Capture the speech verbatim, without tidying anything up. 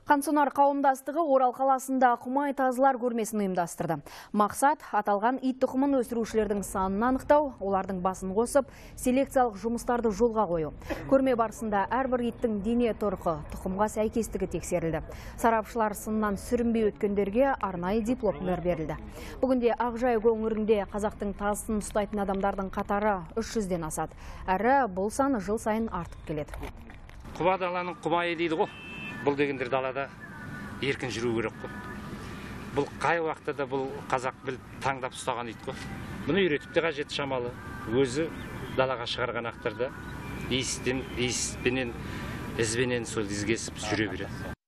Қансонар қауымдастығы Орал қаласында құмай тазылар көрмесін ұйымдастырды. Мақсат аталған ит тұқымын өсірушілердің санын анықтау, олардың басын қосып, селекциялық жұмыстарды жолға қою. Көрме барысында әрбір иттің дене тұрқы, тұқымға сәйкестігі тексерілді. Сарапшылар сыннан сүрінбей өткендерге арнайы дипломдар берілді. Бүгінде Ақжайық өңірінде қазақтың тазысын ұстайтын адамдардың қатары үш жүзден асады. Әрі бұл саны жыл сайын артып келеді. Құба даланың құмайы дейді ғой. Бұл дегендер далада еркін жүру керек қой. Бұл қай уақытта да бұл қазақ біліп таңдап ұстаған ит қой. Бұны үйретіп те қажет шамалы. Өзі далаға шығарған ақтарда иістен, иіспенен, ізбенен сол ізгесіп жүре береді.